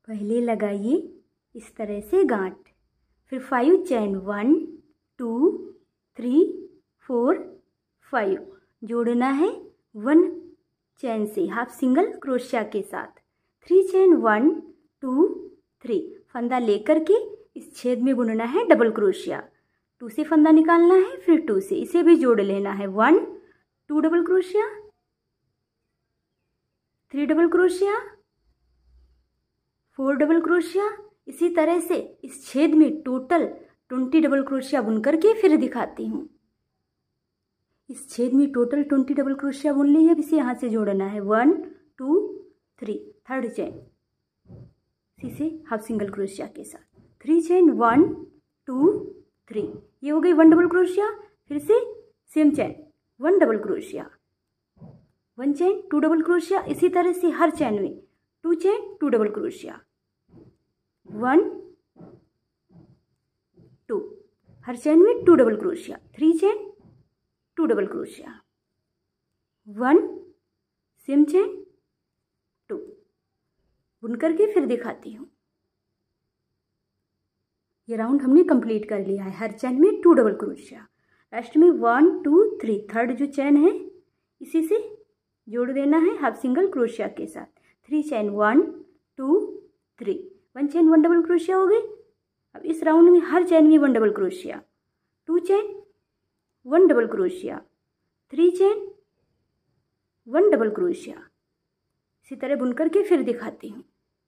पहले लगाइए इस तरह से गांठ, फिर 5 चैन 1 2 3 4 5 जोड़ना है 1 चैन से हाफ सिंगल क्रोशिया के साथ। 3 चैन 1 2 3 फंदा लेकर के इस छेद में बुनना है डबल क्रोशिया। 2 से फंदा निकालना है, फिर 2 से इसे भी जोड़ लेना है। 1 2 double crochet, 3 double crochet, 4 double crochet. इसी तरह से इस छेद में टोटल 20 डबल क्रोशिया बुन करके फिर दिखाती हूँ। इस छेद में टोटल 20 डबल क्रोशिया बुन ली है। अब इसे यहाँ से जोड़ना है 1 2 3 थर्ड चैन, इसी से हाफ सिंगल क्रोशिया के साथ 3 चैन 1 2 3 ये हो गई 1 डबल क्रोशिया। फिर से same chain 1 double crochet, 1 chain 2 double crochet. इसी तरह से हर चैन में 2 चैन 2 डबल क्रोशिया, 1 2 हर चैन में 2 double crochet, 3 chain 2 double crochet, 1 same chain 2 बुन करके फिर दिखाती हूँ। ये राउंड हमने कंप्लीट कर लिया है। हर चैन में 2 डबल क्रोशिया, लास्ट में 1 2 3 थर्ड जो चैन है इसी से जोड़ देना है हाफ सिंगल क्रोशिया के साथ। 3 चैन 1 2 3 1 चैन 1 डबल क्रोशिया हो गई। अब इस राउंड में हर चैन में 1 double crochet, 2 chain 1 double crochet, 3 chain 1 double crochet. इसी तरह बुन करके फिर दिखाती हूँ।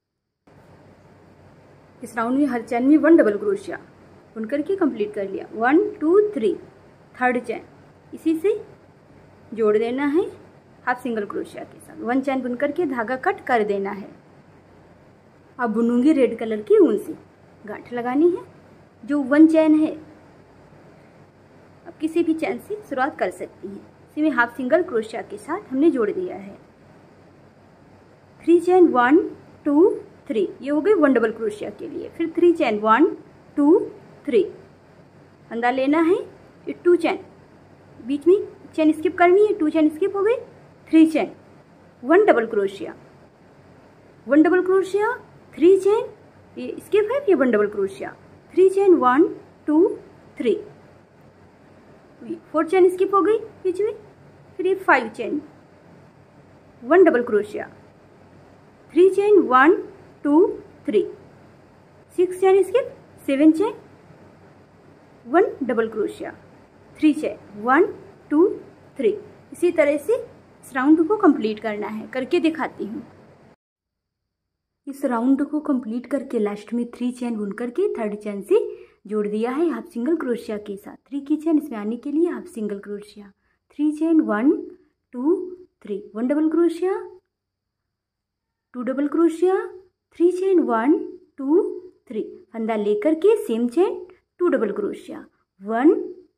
इस राउंड में हर चैन में 1 डबल क्रोशिया बुन करके कंप्लीट कर लिया। 1 2 3 थर्ड चैन, इसी से जोड़ देना है हाफ सिंगल क्रोशिया के साथ। 1 चैन बुन करके धागा कट कर देना है। अब बुनूंगी रेड कलर की ऊन से, गांठ लगानी है। जो 1 चैन है अब किसी भी चैन से शुरुआत कर सकती हैं। इसी में हाफ सिंगल क्रोशिया के साथ हमने जोड़ दिया है। 3 चैन 1 2 3 ये हो गई 1 डबल क्रोशिया के लिए। फिर 3 चैन 1 2 3 फंदा लेना है, फिर 2 चैन बीच में चैन स्किप करनी है, 2 चैन स्किप हो गई। 3 chain 1 double crochet, 1 double crochet, 3 chain ये स्किप है, ये 1 double crochet, 3 chain 1 2 3 4 chain skip हो गई बीच में। फिर ये 5 chain 1 double crochet, 3 chain 1 2 3 6 chain skip, 7 chain 1 double crochet, 3 chain 1 2 3। इसी तरह से इस राउंड को कंप्लीट करना है, करके दिखाती हूँ। इस राउंड को कंप्लीट करके लास्ट में 3 चैन बुन करके थर्ड चैन से जोड़ दिया है हाफ सिंगल क्रोशिया के साथ। 3 की चैन इसमें आने के लिए half single crochet, 3 chain 1 2 3 1 double crochet, 2 double crochet, 3 chain 1 2 3 फंदा लेकर के same chain 2 double crochet, 1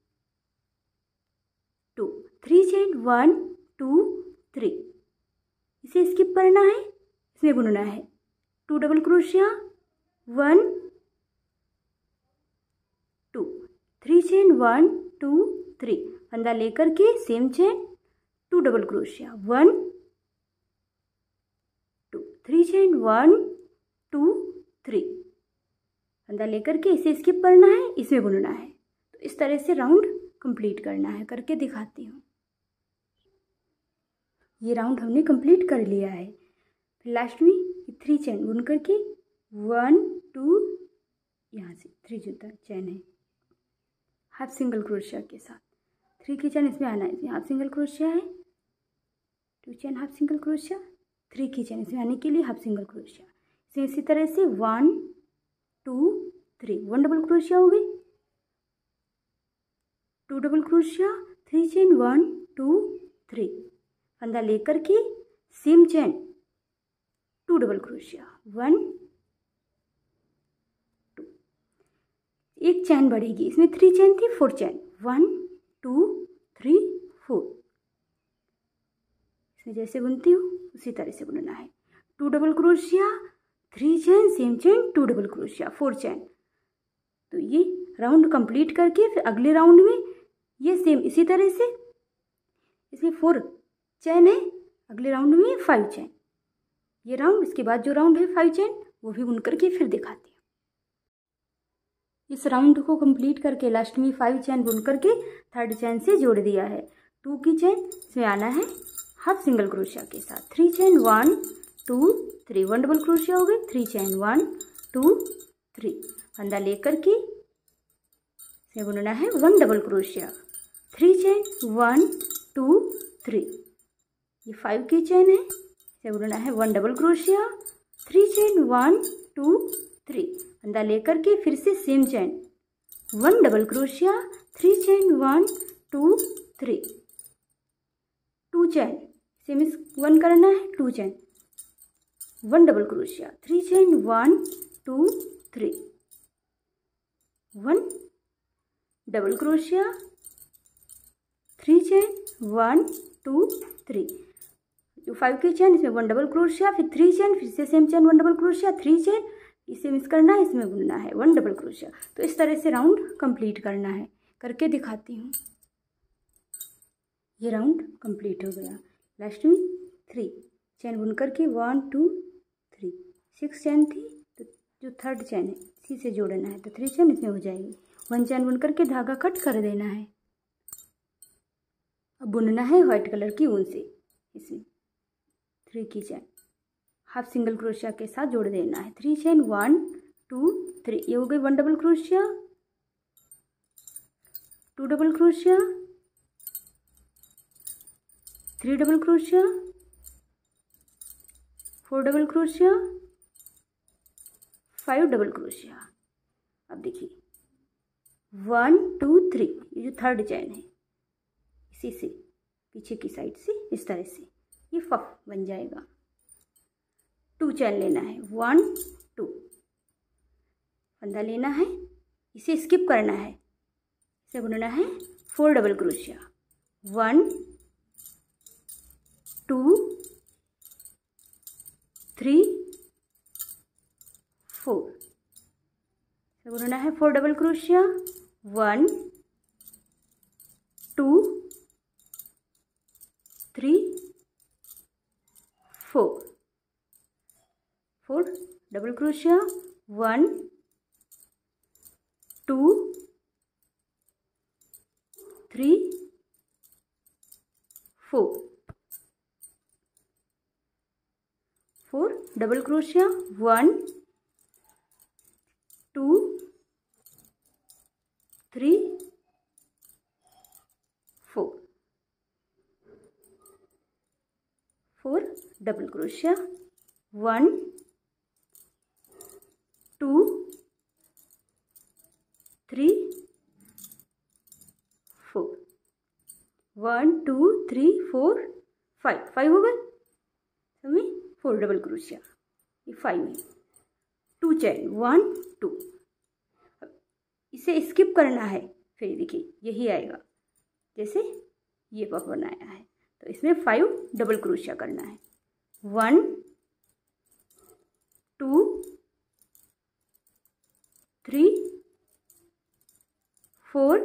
2 3 chain 1 2 3 इसे स्किप करना है, इसमें बुनना है 2 डबल क्रोशिया, 1 2 3 चैन 1 2 3 फंदा लेकर के same chain 2 double crochet, 1 2 3 chain 1 2 3 फंदा लेकर के इसे स्किप करना है, इसमें बुनना है। तो इस तरह से राउंड कंप्लीट करना है, करके दिखाती हूँ। ये राउंड हमने कंप्लीट कर लिया है। फिर लास्ट में 3 चैन बुन करके 1 2 यहाँ से 3 जो चैन है हाफ सिंगल क्रोशिया के साथ, 3 की चैन इसमें आना है, इसमें हाफ सिंगल क्रोशिया है, 2 चैन हाफ सिंगल क्रोशिया, 3 की चैन इसमें आने के लिए हाफ सिंगल क्रोशिया। इसी तरह से 1 2 3 1 डबल क्रोशिया हो गई, 2 डबल क्रोशिया, 3 चैन 1 2 3 फंदा लेकर के सेम चैन 2 डबल क्रोशिया, 1 2 एक चैन बढ़ेगी, इसमें 3 चैन थी, 4 चैन 1 2 3 4 इसमें जैसे बुनती हूँ उसी तरह से बुनना है। 2 double crochet, 3 chain same chain 2 double crochet, 4 chain. तो ये राउंड कंप्लीट करके फिर अगले राउंड में ये सेम इसी तरह से, इसमें 4 चैन है, अगले राउंड में 5 चैन। ये राउंड, इसके बाद जो राउंड है 5 चैन वो भी बुन करके फिर दिखाती हूँ। इस राउंड को कंप्लीट करके लास्ट में 5 चैन बुन करके थर्ड चैन से जोड़ दिया है। 2 की चैन इसमें आना है हाफ सिंगल क्रोशिया के साथ। 3 चैन 1 2 3 1 डबल क्रोशिया हो गई। 3 चैन 1 2 3 फंदा लेकर के इसे बुनना है 1 डबल क्रोशिया। 3 चैन 1 2 3 ये 5 की चैन है, इसे बुनना है 1 डबल क्रोशिया। 3 चैन 1 2 3 फंदा लेकर के फिर से same chain 1 double crochet. 3 chain 1 2 3 2 chain इसे मिस 1 करना है। 2 chain 1 double crochet. 3 chain 1 2 3 1 double crochet. 3 chain 1 2 3 जो 5 की चैन इसमें 1 डबल क्रोशिया, फिर 3 चैन फिर से same chain 1 double crochet. 3 chain इसे मिस करना है, इसमें बुनना है 1 डबल क्रोशिया। तो इस तरह से राउंड कंप्लीट करना है। करके दिखाती हूँ। ये राउंड कंप्लीट हो गया। लास्ट में 3 चैन बुन करके 1 2 3 6 चैन थी, तो जो थर्ड चैन है इसी से जोड़ना है, तो 3 चैन इसमें हो जाएगी। 1 चैन बुन करके धागा कट कर देना है। अब बुनना है व्हाइट कलर की ऊन से। इसमें 3 की चैन हाफ सिंगल क्रोशिया के साथ जोड़ देना है। 3 चैन 1 2 3 ये हो गई 1 double crochet, 2 double crochet, 3 double crochet, 4 double crochet, 5 double crochet. अब देखिए 1 2 3 ये जो थर्ड चैन है इसी से पीछे की साइड से इस तरह से ये पफ बन जाएगा। 2 चैन लेना है 1 2 फंदा लेना है, इसे स्किप करना है, इसे बुनना है 4 डबल क्रोशिया। 1 2 3 4 इसे बुनना है 4 double crochet. 1 2 3 4 4 double crochet. 1 2 3 4 4 double crochet. 1 2 3 4 4 double crochet. 1 2 3 4 1 2 3 4 5 5 हो गए सभी। 4 डबल क्रोशिया ये 5 है। 2 चैन 1 2 इसे स्किप करना है, फिर देखिए यही आएगा जैसे ये पफ बनाया है, तो इसमें 5 डबल क्रोशिया करना है। 1 2 3 4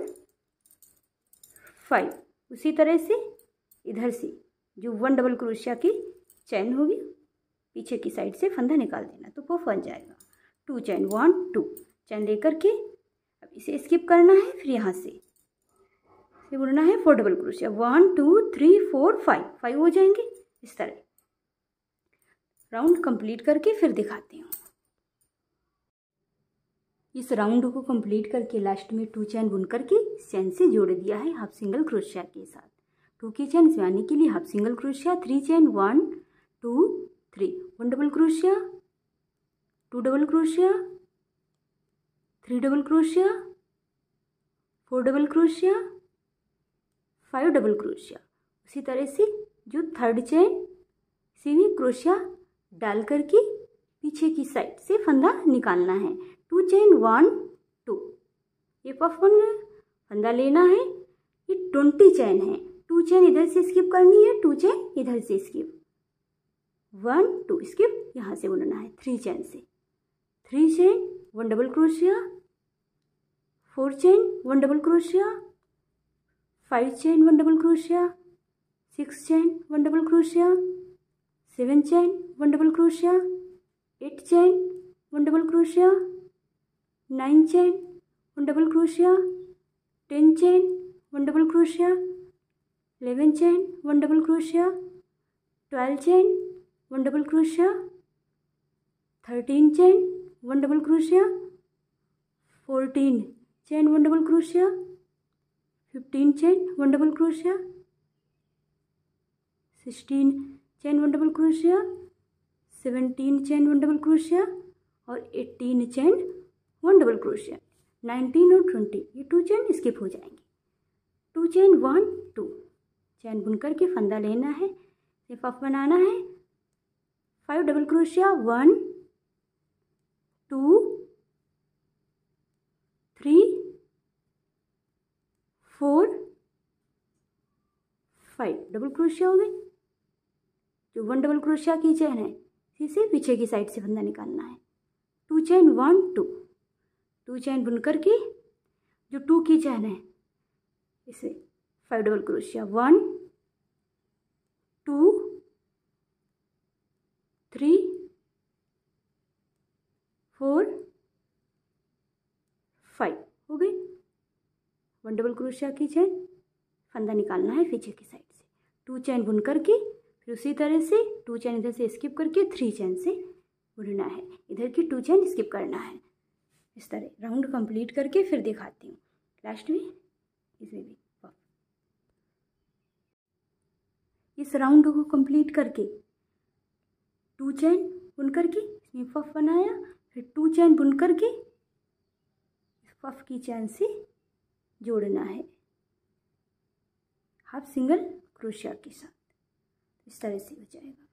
5 उसी तरह से इधर से जो 1 डबल क्रोशिया की चैन होगी पीछे की साइड से फंदा निकाल देना, तो पफ बन जाएगा। 2 चैन 1 2 चैन लेकर के अब इसे स्किप करना है, फिर यहाँ से बुनना है 4 डबल क्रोशिया। 1 2 3 4 5 5 हो जाएंगे इस तरह। राउंड कंप्लीट करके फिर दिखाती हूँ। इस राउंड को कंप्लीट करके लास्ट में 2 चैन बुन करके चैन से जोड़ दिया है हाफ सिंगल क्रोशिया के साथ। 2 की चैन इसमें आने के लिए half single crochet. 3 chain 1 2 3 1 double crochet, 2 double crochet, 3 double crochet, 4 double crochet, 5 double crochet. उसी तरह से जो थर्ड चैन से भी क्रोशिया डाल करके पीछे की साइड से फंदा निकालना है। 2 चैन 1 2 ये पफ बन गया। फंदा लेना है, ये 20 चैन है। 2 चैन इधर से स्किप करनी है, 2 चैन इधर से स्किप, 1 2 स्किप यहाँ से बुनना है 3 चैन से। 3 chain 1 double crochet, 4 chain 1 double crochet, 5 chain 1 double crochet, 6 chain 1 double crochet, 7 chain 1 double crochet, 8 chain 1 double crochet, 9 chain 1 double crochet, 10 chain 1 double crochet, 11 chain 1 double crochet, 12 chain 1 double crochet, 13 chain 1 double crochet, 14 chain 1 double crochet, 15 chain 1 double crochet, 16 chain 1 double crochet, 17 chain 1 double crochet और 18 chain 1 double crochet. 19 और 20 ये 2 chain skip हो जाएंगे। 2 chain 1 2 चैन बुनकर के फंदा लेना है, पफ बनाना है। 5 डबल क्रोशिया, 1 2 3 4 5 डबल क्रोशिया हो गए। जो 1 डबल क्रोशिया की चैन है इसे पीछे की साइड से फंदा निकालना है। 2 चैन 1 2 2 चैन बुनकर के जो 2 की चैन है इसे 5 डबल क्रोशिया, 1 2 3 4 5 हो गई। 1 डबल क्रोशिया की चैन फंदा निकालना है पीछे की साइड से। 2 चैन बुन करके फिर उसी तरह से 2 चैन इधर से स्किप करके 3 चैन से बुनना है। इधर की 2 चैन स्किप करना है। इस तरह राउंड कंप्लीट करके फिर दिखाती हूँ लास्ट में इसमें भी पफ। इस राउंड को कंप्लीट करके 2 चैन बुन करके इसमें पफ बनाया, फिर 2 चैन बुन करके इस पफ की चैन से जोड़ना है हाफ सिंगल क्रोशिया के साथ। इस तरह से हो जाएगा।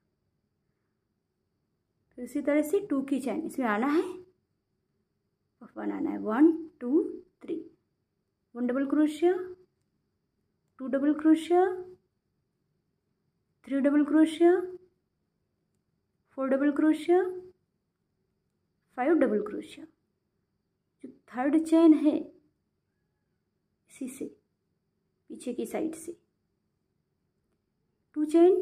फिर इसी तरह से 2 की चैन इसमें आना है, पफ बनाना है। 1 2 3 1 double crochet, 2 double crochet, 3 double crochet, 4 double crochet, 5 double crochet. जो 3rd चैन है इसी से पीछे की साइड से 2 चैन।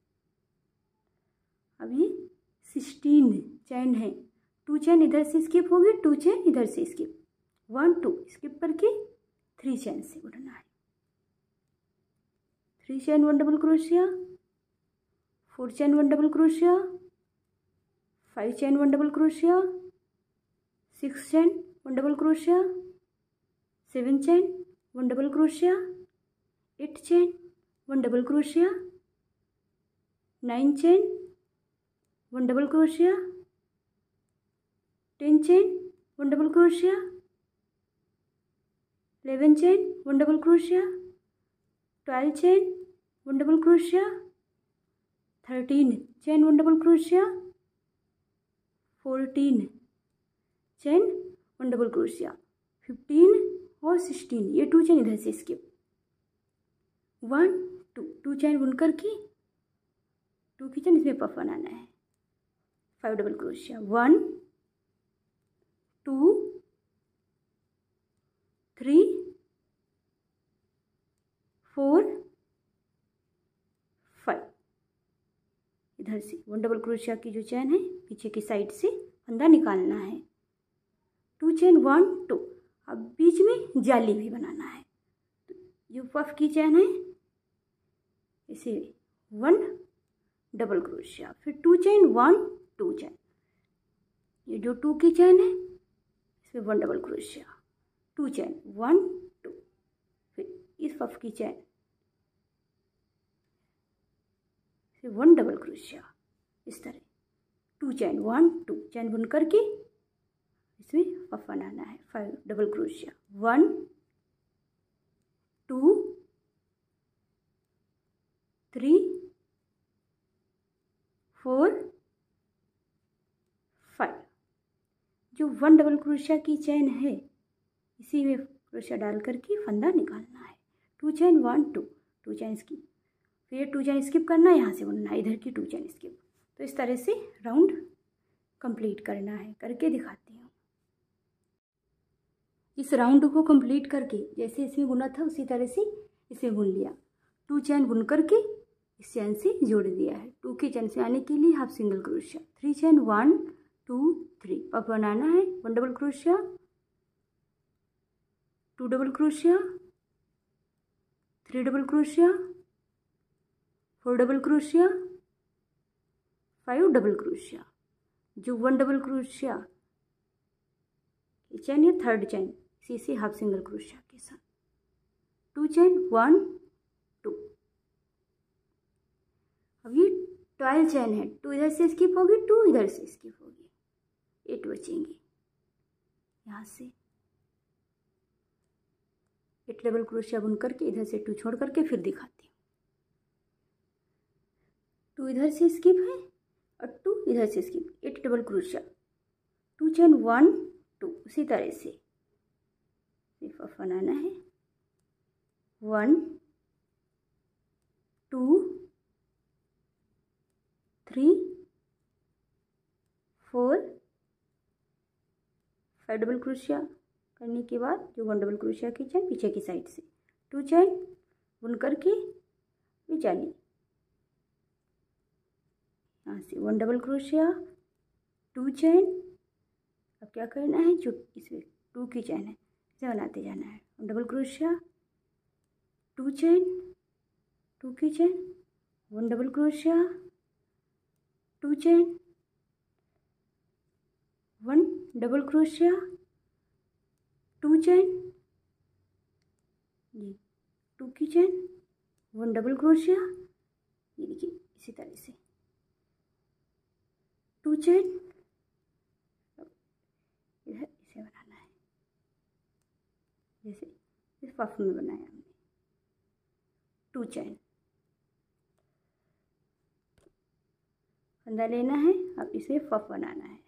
अब ये 16 चैन है। 2 चैन इधर से स्किप होगी, 2 चैन इधर से स्किप, 1 2 स्किप करके 3 चैन से उड़ना है। 3 chain 1 double crochet, 4 chain 1 double crochet, 5 chain 1 double crochet, 6 chain 1 double crochet, 7 chain 1 double crochet, 8 chain 1 double crochet, 9 chain 1 double crochet, 10 chain 1 double crochet, 11 chain 1 double crochet, 12 chain 1 double crochet, 13 chain 1 double crochet, 14 chain 1 double crochet, 15 और 16 ये 2 चैन इधर से skip, 1 2 2 चैन बुनकर की 2 की चैन इसमें puff बनाना है। 5 डबल क्रोशिया, 1 2 3 4 5 इधर से 1 डबल क्रोशिया की जो चैन है पीछे की साइड से फंदा निकालना है। 2 चैन 1 2 अब बीच में जाली भी बनाना है। जो पफ की चैन है इसे 1 डबल क्रोशिया, फिर 2 चैन 1 2 चैन, ये जो 2 की चैन है इसमें 1 डबल क्रोशिया, 2 चैन 1 2, फिर इस पफ की चैन से 1 डबल क्रोशिया। इस तरह 2 चैन 1 2 चैन बुन करके इसमें पफ बनाना है। 5 डबल क्रोशिया, 1 2 3 4 5। जो 1 डबल क्रोशिया की चैन है इसी में क्रोशिया डाल करके फंदा निकालना है। 2 चैन 1 2 2 चैन स्किप, फिर 2 चैन स्किप करना है, यहाँ से बुनना है इधर की 2 चैन स्किप। तो इस तरह से राउंड कंप्लीट करना है। करके दिखाती हूँ। इस राउंड को कंप्लीट करके जैसे इसमें बुना था उसी तरह से इसे बुन लिया। 2 चैन बुन करके इस चैन से जोड़ दिया है। 2 की चैन से आने के लिए half single crochet, 3 chain 1 2 3 puff बनाना है। 1 double crochet, 2 double crochet, 3 double crochet, 4 double crochet, 5 double crochet. जो 1 डबल क्रोशिया चैन है थर्ड चैन, इसी से हाफ सिंगल क्रोशिया के साथ 2 चैन 1 2। अब ये 12 चैन है, 2 इधर से स्किप होगी, 2 इधर से स्किप होगी, 8 बचेंगे। यहाँ से 8 डबल क्रोशिया बुन करके इधर से 2 छोड़ करके फिर दिखाती हूँ। 2 इधर से स्किप है और 2 इधर से स्किप, 8 डबल क्रोशिया, 2 चैन 1 2। उसी तरह से पफ बनाना है। 1 2 3 4 5 डबल क्रोशिया करने के बाद जो 1 डबल क्रोशिया की चैन पीछे की साइड से 2 चैन बुन करके बिचाली, यहाँ से 1 डबल क्रोशिया, 2 चैन। अब क्या करना है, जो इसमें 2 की चैन है इसे बनाते जाना है। 1 डबल क्रोशिया, 2 चैन, 2 की chain, 1 double crochet, 2 chain, 1 double crochet, 2 chain, ये 2 की चैन, 1 डबल क्रोशिया, ये देखिए इसी तरह से 2 चैन। इधर इसे बनाना है जैसे इस पफ में बनाया हमने, 2 चैन फंदा लेना है। अब इसे पफ बनाना है।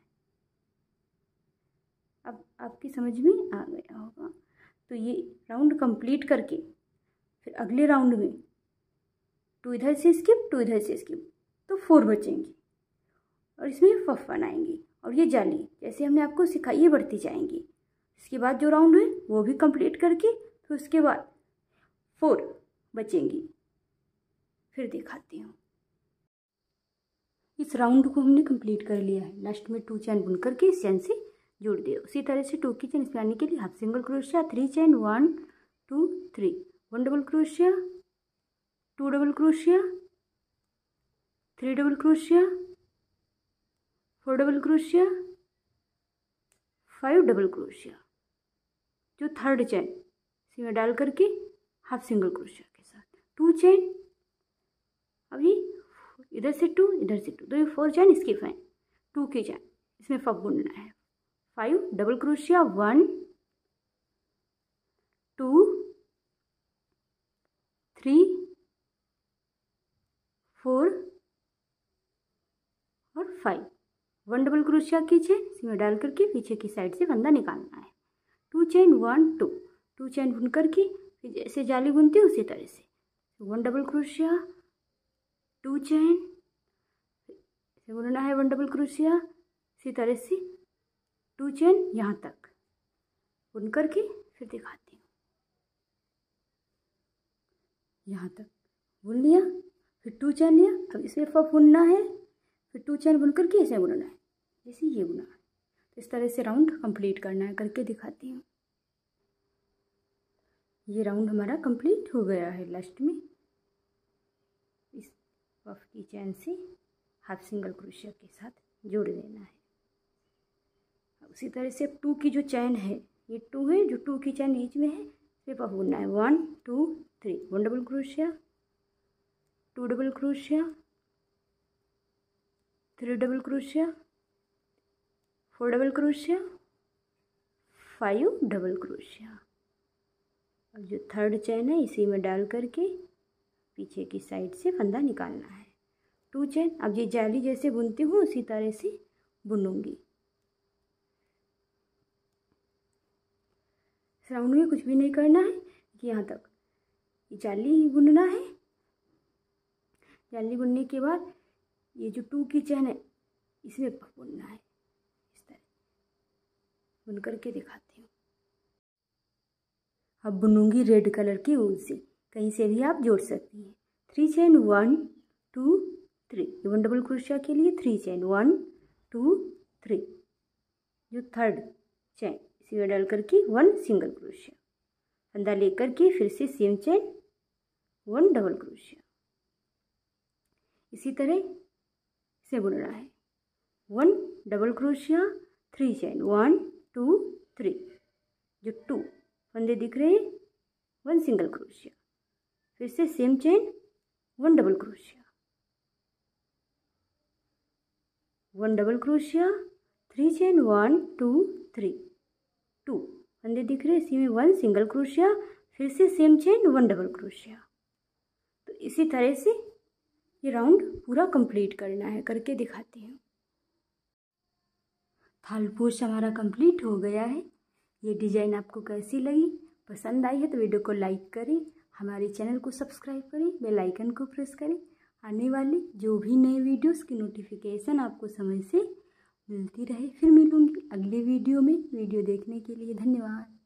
अब आपकी समझ में आ गया होगा। तो ये राउंड कंप्लीट करके फिर अगले राउंड में 2 इधर से स्किप, 2 इधर से स्किप, तो 4 बचेंगे और इसमें पफ बनाएंगे। और ये जाली जैसे हमने आपको सिखाई ये बढ़ती जाएंगी। इसके बाद जो राउंड है वो भी कंप्लीट करके तो उसके बाद 4 बचेंगी। फिर दिखाती हूँ। इस राउंड को हमने कंप्लीट कर लिया है। लास्ट में 2 चैन बुन करके इस चैन से जोड़ दिया। उसी तरह से 2 की चैन इसमें आने के लिए half single crochet, 3 chain 1 2 3, 1 double crochet, 2 double crochet, 3 double crochet, 4 double crochet, 5 double crochet. जो थर्ड चैन इसमें डाल करके हाफ सिंगल क्रोशिया के साथ 2 चैन। अभी इधर से 2 इधर से 2, तो ये 4 चैन स्किप है, 2 की चैन इसमें पफ बुनना है। 5 डबल क्रोशिया, 1 2 3 4 और 5, 1 डबल क्रोशिया की चैन इसमें डाल करके पीछे की साइड से फंदा निकालना है। 2 चैन 1 2, 2 चैन बुन करके फिर जैसे जाली बुनती है उसी तरह से 1 डबल क्रोशिया, 2 चैन इसे बुनना है, 1 डबल क्रोशिया, इसी तरह से 2 चैन यहाँ तक बुन करके फिर दिखाती हूँ। यहाँ तक बुन लिया, फिर 2 चैन लिया। अब इसमें पफ बुनना है, फिर 2 चैन बुन करके इसे बुनना है जैसे ये बुना है। तो इस तरह से राउंड कंप्लीट करना है, करके दिखाती हूँ। ये राउंड हमारा कंप्लीट हो गया है। लास्ट में इस पफ की चैन से हाफ सिंगल क्रोशिया के साथ जोड़ देना है। उसी तरह से 2 की जो चैन है, ये 2 है, जो 2 की चैन बीच में है इसे पफ बुनना है। 1 2 3, 1 double crochet, 2 double crochet, 3 double crochet, 4 double crochet, 5 double crochet. अब जो थर्ड चैन है इसी में डाल करके पीछे की साइड से फंदा निकालना है। 2 चैन। अब ये जाली जैसे बुनती हूँ उसी तरह से बुनूंगी। इस राउंड में कुछ भी नहीं करना है कि यहाँ तक ये जाली ही बुनना है। जाली बुनने के बाद ये जो 2 की चैन है इसमें बुनना है। इस तरह बुन करके दिखाती हूँ। अब बुनूंगी रेड कलर की ऊन से, कहीं से भी आप जोड़ सकती हैं। 3 चैन 1 2 3, 1 डबल क्रोशिया के लिए 3 चैन 1 2 3, जो थर्ड चैन इसी में डाल करके 1 सिंगल क्रोशिया, फंदा लेकर के फिर से सेम चैन 1 डबल क्रोशिया। इसी तरह इसे बुनना है 1 डबल क्रोशिया 3 चैन 1 2 3, जो 2 फंदे दिख रहे हैं 1 सिंगल क्रोशिया, फिर से same chain 1 double crochet, 1 double crochet 3 chain 1 2 3, 2 फंदे दिख रहे हैं इसी में 1 सिंगल क्रोशिया, फिर से सेम चैन 1 डबल क्रोशिया। तो इसी तरह से ये राउंड पूरा कंप्लीट करना है, करके दिखाती हूँ। थाल पोस्ट हमारा कंप्लीट हो गया है। ये डिज़ाइन आपको कैसी लगी, पसंद आई है तो वीडियो को लाइक करें, हमारे चैनल को सब्सक्राइब करें, बेल आइकन को प्रेस करें। आने वाली जो भी नए वीडियोस की नोटिफिकेशन आपको समय से मिलती रहे। फिर मिलूंगी अगले वीडियो में। वीडियो देखने के लिए धन्यवाद।